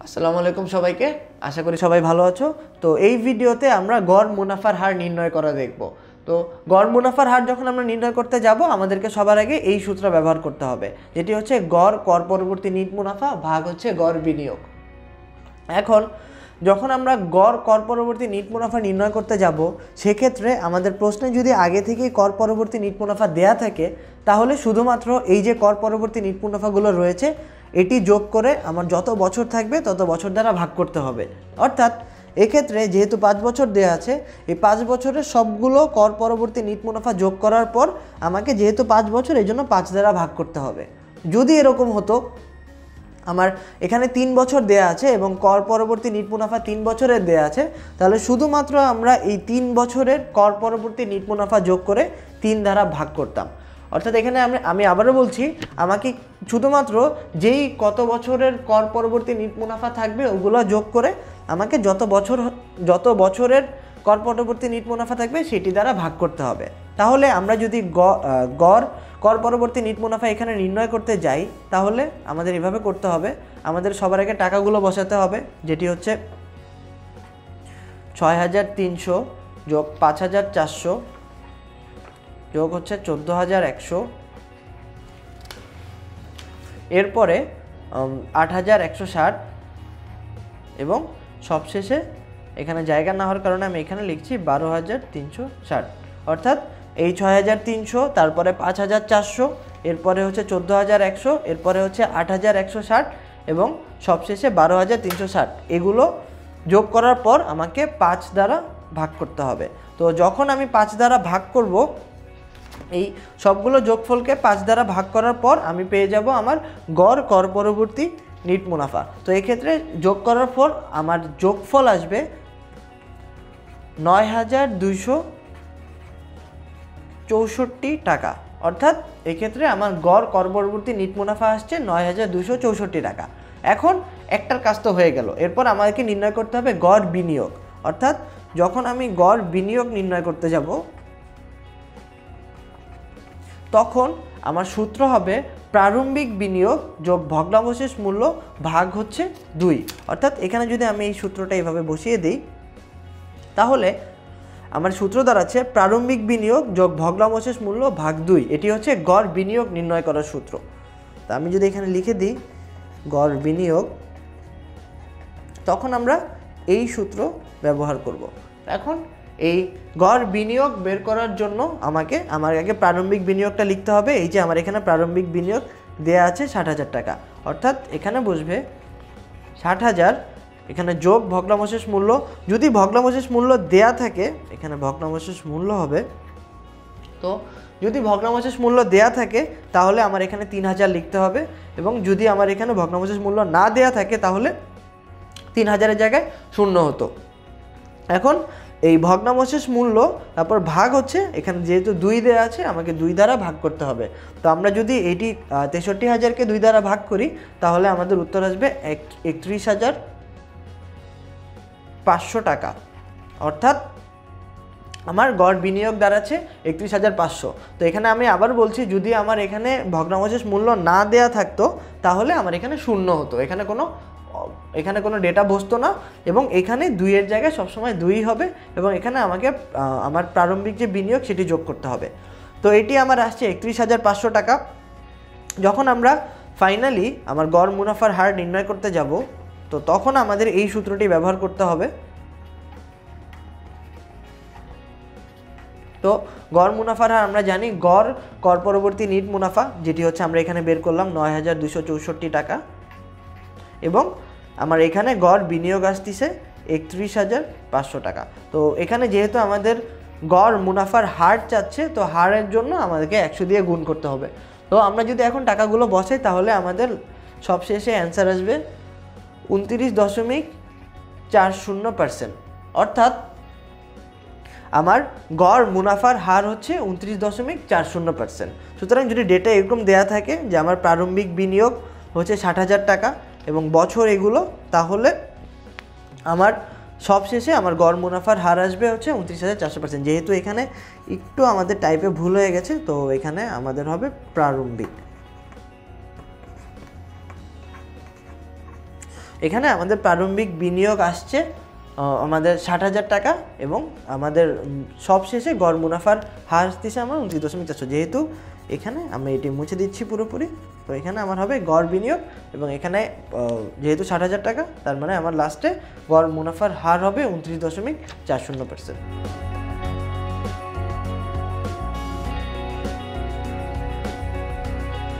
আসসালামু আলাইকুম সবাইকে, আশা করি সবাই ভালো আছো। তো এই ভিডিওতে আমরা গড় মুনাফার হার নির্ণয় করা দেখব। তো গড় মুনাফার হার যখন আমরা নির্ণয় করতে যাব আমাদেরকে সবার আগে এই সূত্র ব্যবহার করতে হবে, যেটি হচ্ছে গড় কর পরবর্তী নিট মুনাফা ভাগ হচ্ছে গড় বিনিয়োগ। এখন যখন আমরা গড় কর পরবর্তী নিট মুনাফা নির্ণয় করতে যাব, সেক্ষেত্রে আমাদের প্রশ্নে যদি আগে থেকেই কর পরবর্তী নিট মুনাফা দেয়া থাকে, তাহলে শুধুমাত্র এই যে কর পরবর্তী নিট মুনাফাগুলো রয়েছে এটি যোগ করে আমার যত বছর থাকবে তত বছর দ্বারা ভাগ করতে হবে। অর্থাৎ এক্ষেত্রে যেহেতু 5 বছর দেওয়া আছে, এই 5 বছরের সবগুলো কর পরবর্তী নিট মুনাফা যোগ করার পর আমাকে যেহেতু 5 বছর, এই জন্য 5 দ্বারা ভাগ করতে হবে। যদি এরকম হতো আমার এখানে 3 বছর দেয়া আছে এবং কর পরবর্তী নিট মুনাফা 3 বছরের দেয়া আছে, তাহলে শুধুমাত্র আমরা এই 3 বছরের কর পরবর্তী নিট মুনাফা যোগ করে 3 দ্বারা ভাগ করতাম। অর্থাৎ এখানে আমি আবারও বলছি, আমাকে শুধুমাত্র যেই কত বছরের কর পরবর্তী নিট মুনাফা থাকবে ওগুলো যোগ করে আমাকে যত বছরের কর পরবর্তী নিট মুনাফা থাকবে সেটি দ্বারা ভাগ করতে হবে। তাহলে আমরা যদি গড় কর পরবর্তী নিট মুনাফা এখানে নির্ণয় করতে যাই, তাহলে আমাদের এভাবে করতে হবে। আমাদের সবার আগে টাকাগুলো বসাতে হবে, যেটি হচ্ছে ৬৩০০ যোগ ৫৪০০ যোগ হচ্ছে ১৪১০০, এরপরে ৮১৬০ এবং সবশেষে এখানে জায়গা না হওয়ার কারণে আমি এখানে লিখছি ১২৩৬০। অর্থাৎ এই ৬৩০০, তারপরে ৫৪০০, এরপরে হচ্ছে ১৪১০০, এরপরে হচ্ছে ৮১৬০ এবং সবশেষে ১২৩৬০। এগুলো যোগ করার পর আমাকে 5 দ্বারা ভাগ করতে হবে। তো যখন আমি 5 দ্বারা ভাগ করব, এই সবগুলো যোগফলকে 5 দ্বারা ভাগ করার পর আমি পেয়ে যাব আমার গড় কর পরবর্তী নিট মুনাফা। তো এক্ষেত্রে যোগ করার পর আমার যোগফল আসবে ৯২৬৪ টাকা। অর্থাৎ এক্ষেত্রে আমার গড় কর পরবর্তী নিট মুনাফা আসছে ৯২৬৪ টাকা। এখন একটার কাজ তো হয়ে গেল, এরপর আমাদেরকে নির্ণয় করতে হবে গড় বিনিয়োগ। অর্থাৎ যখন আমি গড় বিনিয়োগ নির্ণয় করতে যাব, তখন আমার সূত্র হবে প্রারম্ভিক বিনিয়োগ যোগ ভগ্নাবশেষ মূল্য ভাগ হচ্ছে 2। অর্থাৎ এখানে যদি আমি এই সূত্রটা এইভাবে বসিয়ে দিই, তাহলে আমার সূত্র দাঁড়াচ্ছে প্রারম্ভিক বিনিয়োগ যোগ ভগ্নাবশেষ মূল্য ভাগ 2। এটি হচ্ছে গড় বিনিয়োগ নির্ণয় করার সূত্র। তা আমি যদি এখানে লিখে দিই গড় বিনিয়োগ, তখন আমরা এই সূত্র ব্যবহার করব। এখন এই গড় বিনিয়োগ বের করার জন্য আমার আগে প্রারম্ভিক বিনিয়োগটা লিখতে হবে। এই যে আমার এখানে প্রারম্ভিক বিনিয়োগ দেয়া আছে ৬০,০০০ টাকা। অর্থাৎ এখানে বসবে ৬০,০০০, এখানে যোগ ভগ্নাবশেষ মূল্য। যদি ভগ্নাবশেষ মূল্য দেয়া থাকে, এখানে ভগ্নাবশেষ মূল্য হবে, তো যদি ভগ্নাবশেষ মূল্য দেয়া থাকে তাহলে আমার এখানে ৩০০০ লিখতে হবে, এবং যদি আমার এখানে ভগ্নাবশেষ মূল্য না দেয়া থাকে তাহলে ৩০০০-এর জায়গায় ০ হতো। এখন এই ভগ্নাবশেষ মূল্য তারপর ভাগ হচ্ছে, এখানে যেহেতু ২ দেওয়া আছে আমাকে 2 দ্বারা ভাগ করতে হবে। তো আমরা যদি এটি ৬৩,০০০কে 2 দ্বারা ভাগ করি, তাহলে আমাদের উত্তর আসবে ৩১,৫০০ টাকা। অর্থাৎ আমার গড় বিনিয়োগ দাঁড়াচ্ছে ৩১,৫০০। তো এখানে আমি আবার বলছি, যদি আমার এখানে ভগ্নাবশেষ মূল্য না দেয়া থাকতো তাহলে আমার এখানে 0 হতো, এখানে কোনো ডেটা বসতো না, এবং এখানে 2-এর জায়গায় সবসময় 2 হবে, এবং এখানে আমাকে আমার প্রারম্ভিক যে বিনিয়োগ সেটি যোগ করতে হবে। তো এটি আমার আসছে ৩১,৫০০ টাকা। যখন আমরা ফাইনালি আমার গড় মুনাফার হার নির্ণয় করতে যাব, তো তখন আমাদের এই সূত্রটি ব্যবহার করতে হবে। তো গড় মুনাফার হার আমরা জানি গড় কর পরবর্তী নিট মুনাফা, যেটি হচ্ছে আমরা এখানে বের করলাম ৯২৬৪ টাকা, এবং আমার এখানে গড় বিনিয়োগ আসতেছে ৩১,৫০০ টাকা। তো এখানে যেহেতু আমাদের গড় মুনাফার হার চাচ্ছে, তো হারের জন্য আমাদেরকে ১০০ দিয়ে গুণ করতে হবে। তো আমরা যদি এখন টাকাগুলো বসাই, তাহলে আমাদের সবশেষে অ্যান্সার আসবে ২৯.৪০%। অর্থাৎ আমার গড় মুনাফার হার হচ্ছে ২৯.৪০%। সুতরাং যদি ডেটা এরকম দেয়া থাকে যে আমার প্রারম্ভিক বিনিয়োগ হচ্ছে ৬০,০০০ টাকা এবং বছর এগুলো, তাহলে আমার সবশেষে আমার গড় মুনাফার হার আসবে হচ্ছে ২৯,৪০০%। যেহেতু এখানে একটু আমাদের টাইপে ভুল হয়ে গেছে, তো এখানে আমাদের হবে প্রারম্ভিক। এখানে আমাদের প্রারম্ভিক বিনিয়োগ আসছে আমাদের 60,000 টাকা এবং আমাদের সব শেষে গড় মুনাফার হার আসতেছে আমার 29.4। যেহেতু এখানে আমরা এটি মুছে দিচ্ছি পুরোপুরি, তো এখানে আমার হবে গড় বিনিয়োগ এবং এখানে যেহেতু 60,000 টাকা, তার মানে আমার লাস্টে গড় মুনাফার হার হবে 29.40%।